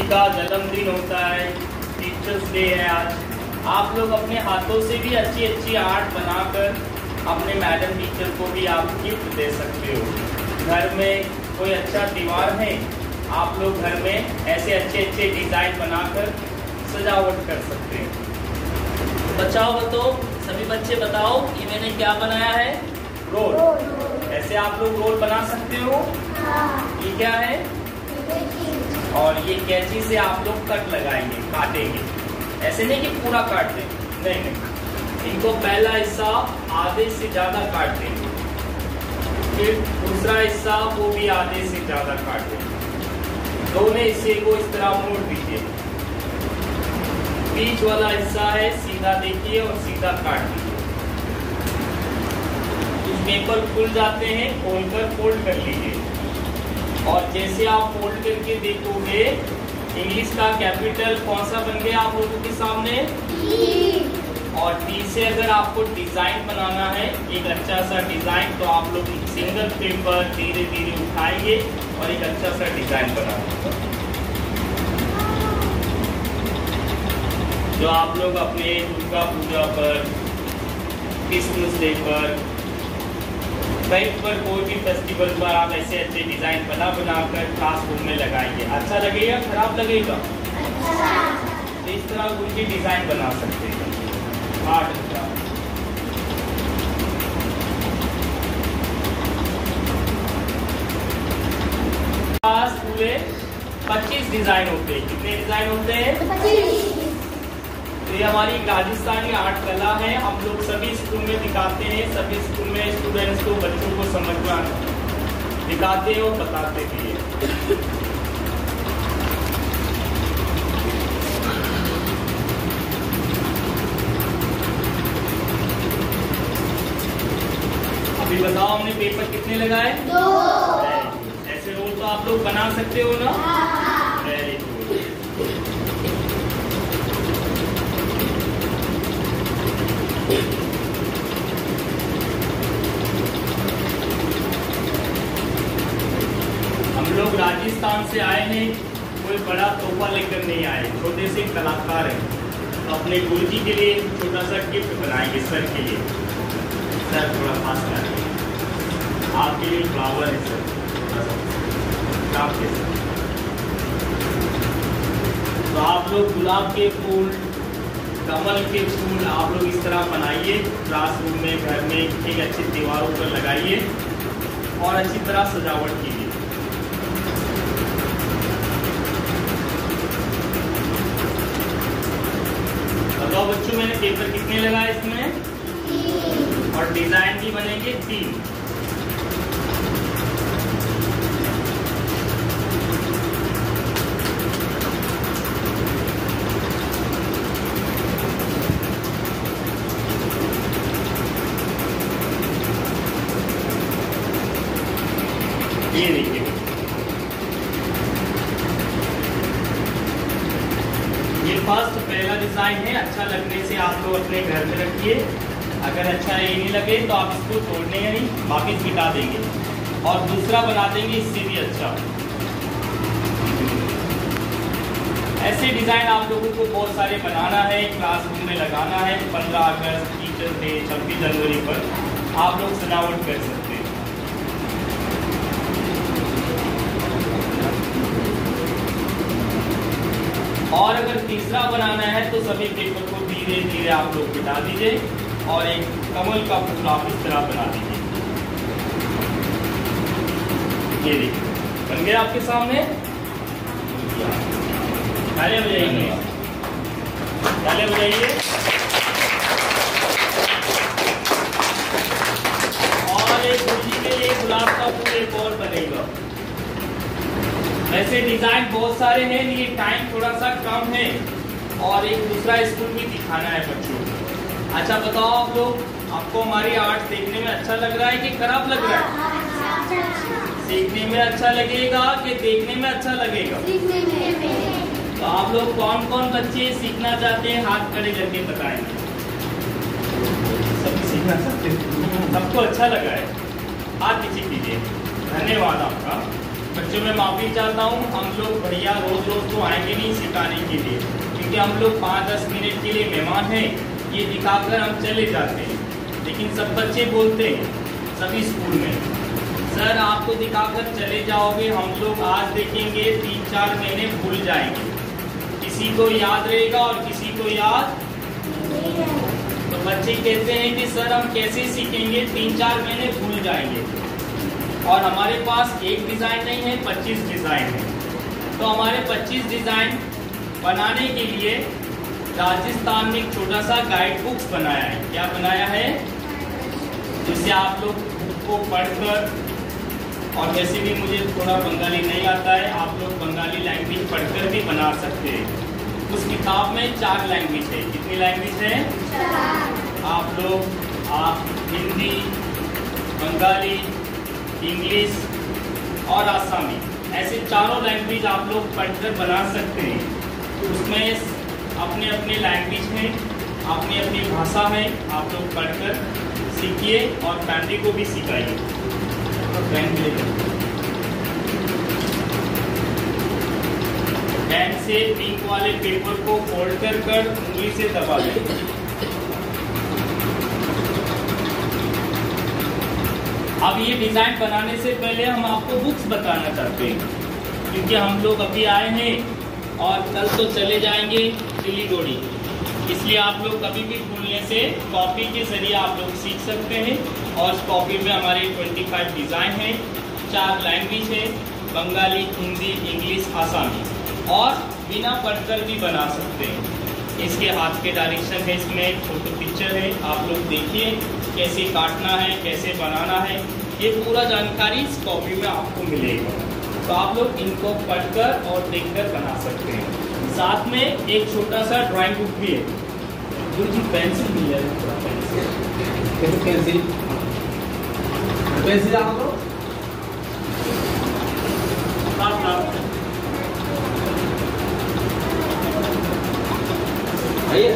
का जन्मदिन होता है, टीचर्स डे है आज, आप लोग अपने हाथों से भी अच्छी अच्छी आर्ट बनाकर अपने मैडम टीचर को भी आप गिफ्ट दे सकते हो। घर में कोई अच्छा त्योहार है, आप लोग घर में ऐसे अच्छे अच्छे डिजाइन बनाकर सजावट कर सकते हैं। बच्चाओ बताओ, सभी बच्चे बताओ कि मैंने क्या बनाया है? रोल। ऐसे आप लोग रोल बना सकते हो। ये क्या है? और ये कैंची से आप लोग कट लगाएंगे, काटेंगे। ऐसे नहीं कि पूरा काट देंगे, नहीं। इनको पहला हिस्सा आधे से ज्यादा काट देंगे, फिर दूसरा हिस्सा वो भी आधे से ज्यादा काट देंगे। दोनों हिस्से को इस तरह मोड़ दीजिए। बीच वाला हिस्सा है सीधा देखिए और सीधा काट दीजिए। कुछ पेपर खुल जाते हैं, खोलकर फोल्ड कर लीजिए। और जैसे आप फोल्ड करके देखोगे, इंग्लिश का कैपिटल कौन सा बन गया आप लोगों के सामने? और टी से अगर आपको डिजाइन बनाना है, एक अच्छा सा डिजाइन, तो आप लोग सिंगल पेपर धीरे धीरे उठाएंगे और एक अच्छा सा डिजाइन बनाएंगे, जो आप लोग अपने दुर्गा पूजा पर, क्रिसमस डे पर, कहीं पर कोई भी फेस्टिवल पर आप ऐसे अच्छे डिजाइन बनाकर क्लासरूम में लगाएंगे। अच्छा लगेगा, खराब लगेगा? तो इस तरह कोई भी डिजाइन बना सकते हैं। पास पूरे 25 डिजाइन होते हैं। कितने डिजाइन होते हैं? 25। तो ये हमारी राजस्थानी आर्ट कला है, हम लोग सभी स्कूल में दिखाते हैं। सभी स्कूल में स्टूडेंट्स को, बच्चों को समझ में दिखाते हैं और बताते भी हैं। अभी बताओ, हमने पेपर कितने लगाए? 2। ऐसे रोल तो आप लोग बना सकते हो ना? Very good. हम लोग राजस्थान से आए हैं, कोई बड़ा तोहफा लेकर नहीं आए, छोटे से कलाकार हैं। तो अपने गुरुजी के लिए छोटा सा गिफ्ट बनाएंगे सर के लिए। सर थोड़ा पास करेंगे, आपके लिए फ्लावर है सर, आपके सर। तो आप लोग गुलाब के फूल, कमल के फूल आप लोग इस तरह बनाइए, क्लासरूम में, घर में, एक अच्छे दीवारों पर लगाइए और अच्छी तरह सजावट कीजिए। बताओ बच्चों, मैंने पेपर कितने लगाए इसमें? 3। और डिजाइन भी बनेंगे 3। ये देखिए, ये फर्स्ट पहला डिजाइन है। अच्छा लगने से आप लोग अपने घर में रखिए। अगर अच्छा ये नहीं लगे तो आप इसको तोड़ने या नहीं, वापिस मिटा देंगे और दूसरा बना देंगे इससे भी अच्छा। ऐसे डिजाइन आप लोगों को बहुत सारे बनाना है, क्लासरूम में लगाना है। 15 अगस्त, टीचर्स डे, 26 जनवरी पर आप लोग सजावट कर सकते हैं। और अगर तीसरा बनाना है तो सभी पेपर को धीरे धीरे आप लोग मिटा दीजिए और एक कमल का फूल आप इस तरह बना दीजिए। ये देखिए, बन गया आपके सामने। तालियां बजाइए, तालियां बजाइए। और एक गुरुजी के लिए गुलाब का फूल एक और बनेगा। वैसे डिजाइन बहुत सारे हैं, लेकिन टाइम थोड़ा सा कम है और एक दूसरा स्कूल भी दिखाना है बच्चों को। अच्छा बताओ आप लोग, आपको हमारी आर्ट देखने में अच्छा लग रहा है कि खराब लग रहा है? सीखने में अच्छा लगेगा कि देखने में अच्छा लगेगा? तो आप लोग कौन कौन बच्चे सीखना चाहते हैं, हाथ खड़े करके बताएंगे। सब सीखना चाहते हैं? सबको अच्छा लगा है? हाथ नीचे कीजिए। धन्यवाद आपका। बच्चों मैं माफ़ी चाहता हूँ, हम लोग भैया रोज रोज तो आएंगे नहीं सिखाने के लिए, क्योंकि हम लोग 5-10 मिनट के लिए मेहमान हैं, ये दिखाकर हम चले जाते हैं। लेकिन सब बच्चे बोलते हैं सभी स्कूल में, सर आप तो दिखाकर चले जाओगे, हम लोग आज देखेंगे 3-4 महीने भूल जाएंगे, किसी को याद रहेगा और किसी को याद। तो बच्चे कहते हैं कि सर हम कैसे सीखेंगे, 3-4 महीने भूल जाएंगे। और हमारे पास एक डिज़ाइन नहीं है, 25 डिज़ाइन है। तो हमारे 25 डिज़ाइन बनाने के लिए राजस्थान में एक छोटा सा गाइड बुक्स बनाया है। क्या बनाया है? जिससे आप लोग बुक को पढ़कर, और वैसे भी मुझे थोड़ा बंगाली नहीं आता है, आप लोग बंगाली लैंग्वेज पढ़कर भी बना सकते हैं। उस किताब में 4 लैंग्वेज है। कितनी लैंग्वेज है? 4। आप हिंदी, बंगाली, इंग्लिश और आसामी, ऐसे 4 लैंग्वेज आप लोग पढ़कर बना सकते हैं। उसमें अपने अपने लैंग्वेज में, अपनी अपनी भाषा में आप लोग पढ़कर सीखिए और फैमिली को भी सिखाइए। पेन से पिंक वाले पेपर को फोल्ड कर उंगली से दबा दें। अब ये डिज़ाइन बनाने से पहले हम आपको बुक्स बताना चाहते हैं, क्योंकि हम लोग अभी आए हैं और कल तो चले जाएंगे सिलीगुड़ी, इसलिए आप लोग कभी भी भूलने से कॉपी के जरिए आप लोग सीख सकते हैं। और इस कॉपी में हमारे 25 डिज़ाइन हैं, 4 लैंग्वेज है, बंगाली, हिंदी, इंग्लिश, आसामी, और बिना पढ़कर भी बना सकते हैं। इसके हाथ के डायरेक्शन है, इसमें एक फोटो पिक्चर है, आप लोग देखिए कैसे काटना है, कैसे बनाना है, ये पूरा जानकारी इस कॉपी में आपको मिलेगा। तो आप लोग इनको पढ़कर और देखकर बना सकते हैं। साथ में एक छोटा सा ड्राइंग बुक भी है। जी पेंसिल भी है, पेंसिल पेंसिल आप लोग आइए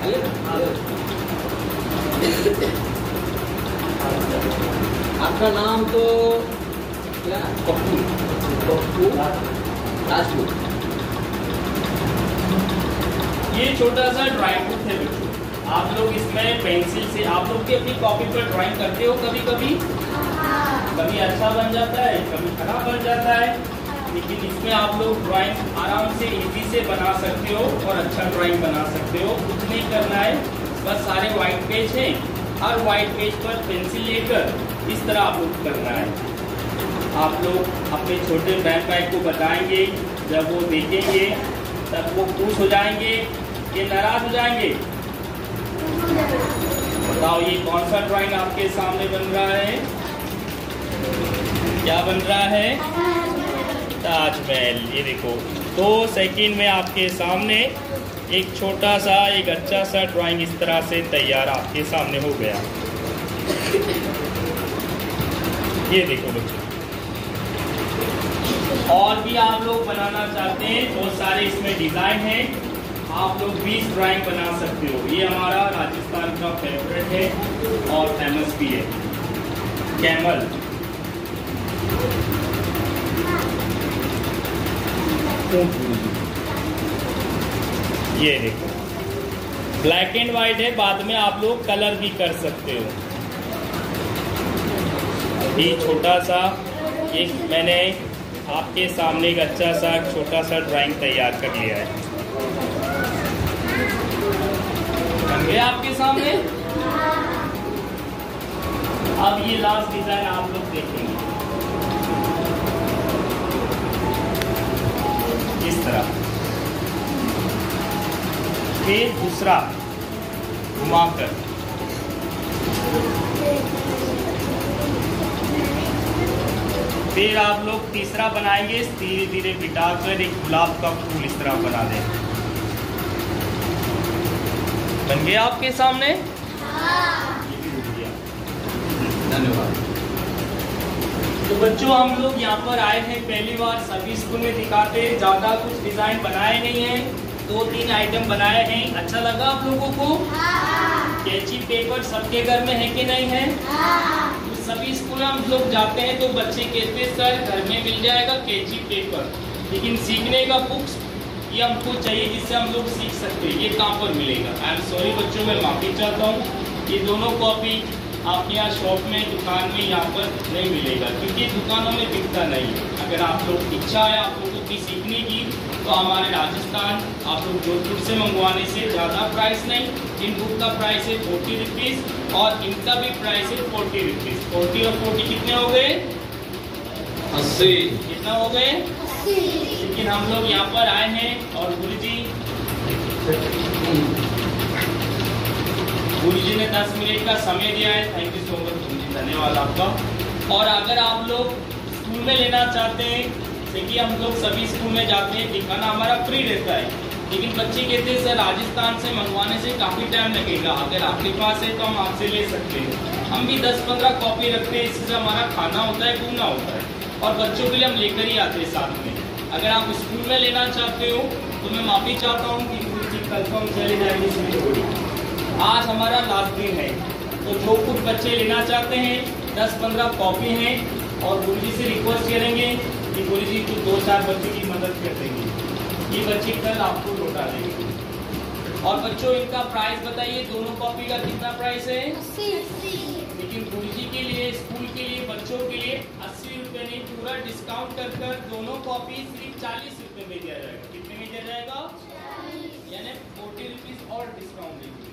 आपका नाम तो क्या? पप्पू राजपूत। ये छोटा सा ड्राइंग बुक है बच्चों, आप लोग इसमें पेंसिल से आप लोग भी अपनी कॉपी पर ड्राइंग करते हो। कभी कभी कभी अच्छा बन जाता है, कभी खराब बन जाता है, लेकिन इसमें आप लोग ड्राइंग आराम से इजी से बना सकते हो और अच्छा ड्राइंग बना सकते हो। कुछ नहीं करना है, बस सारे वाइट पेज हैं, हर वाइट पेज पर पेंसिल लेकर इस तरह आप लोग करना है। आप लोग अपने छोटे बहन भाई को बताएंगे, जब वो देखेंगे तब वो खुश हो जाएंगे कि नाराज हो जाएंगे। बताओ ये कौन सा ड्राइंग आपके सामने बन रहा है? क्या बन रहा है? ताजमहल। ये देखो 2 सेकंड में आपके सामने एक छोटा सा, एक अच्छा सा ड्राइंग इस तरह से तैयार आपके सामने हो गया। ये देखो बच्चों, और भी आप लोग बनाना चाहते हैं, बहुत सारे इसमें डिजाइन हैं, आप लोग भी ड्राइंग बना सकते हो। ये हमारा राजस्थान का फेवरेट है और फेमस भी है, कैमल। ये देखो ब्लैक एंड व्हाइट है, बाद में आप लोग कलर भी कर सकते हो। अभी छोटा सा एक मैंने आपके सामने एक अच्छा सा छोटा सा ड्राइंग तैयार कर लिया है। बन गया आपके सामने? अब ये लास्ट डिजाइन आप लोग देखेंगे इस तरह। फिर दूसरा घुमाकर, फिर आप लोग तीसरा बनाएंगे, धीरे धीरे बिठाकर एक गुलाब का फूल इस तरह बना दें। बन गया आपके सामने? धन्यवाद। तो बच्चों हम लोग यहाँ पर आए हैं पहली बार, सभी स्कूल में दिखाते हैं, ज़्यादा कुछ डिज़ाइन बनाए नहीं है, 2-3 आइटम बनाए हैं। अच्छा लगा आप लोगों को? कैंची पेपर सबके घर में है कि नहीं है? सभी स्कूल में हम लोग जाते हैं तो बच्चे कहते हैं सर घर में मिल जाएगा कैंची पेपर, लेकिन सीखने का बुक्स ये हमको चाहिए जिससे हम लोग सीख सकते हैं, ये कहाँ पर मिलेगा? आई एम सॉरी बच्चों, मैं माफ़ी चाहता हूँ, ये दोनों कॉपी आपके यहाँ शॉप में, दुकान में यहाँ पर नहीं मिलेगा, क्योंकि दुकानों में बिकता नहीं है। अगर आप लोग इच्छा है आप लोगों की सीखने की, तो हमारे राजस्थान आप लोग जोधपुर से मंगवाने से ज़्यादा प्राइस नहीं। इन बुक का प्राइस है 40 रुपीज़ और इनका भी प्राइस है 40 रुपीज़। 40 और 40 कितने हो गए? 80। कितना हो गए? 80। लेकिन हम लोग यहाँ पर आए हैं और गुरु जी ने 10 मिनट का समय दिया है। थैंक यू सो मच गुरु जी, धन्यवाद आपका। और अगर आप लोग स्कूल में लेना चाहते हैं, देखिए हम लोग सभी स्कूल में जाते हैं, दिखाना हमारा फ्री रहता है, लेकिन बच्चे कहते हैं सर राजस्थान से मंगवाने से काफ़ी टाइम लगेगा, अगर आपके पास है तो हम आपसे ले सकते हैं। हम भी 10-15 कॉपी रखते हैं, इससे हमारा खाना होता है, घूमना होता है, और बच्चों के लिए हम लेकर ही आते हैं साथ में। अगर आप स्कूल में लेना चाहते हो तो मैं माफ़ी चाहता हूँ कि गुरु जी कल को हम चले जाएंगे सिलीगुड़ी। आज हमारा लास्ट दिन है, तो जो कुछ बच्चे लेना चाहते हैं 10-15 कॉपी हैं, और गुरु जी से रिक्वेस्ट करेंगे कि गुरु जी कुछ 2-4 बच्चों की मदद कर देंगे, ये बच्चे कल आपको लौटा देंगे। और बच्चों इनका प्राइस बताइए, दोनों कॉपी का कितना प्राइस है? 80। लेकिन गुरु जी के लिए, स्कूल के लिए, बच्चों के लिए 80 रुपये नहीं, पूरा डिस्काउंट कर दोनों कॉपी सिर्फ 40 रुपये में दिया जाएगा। कितने में दिया जाएगा? यानी 40 रुपीज़ और डिस्काउंट देंगे।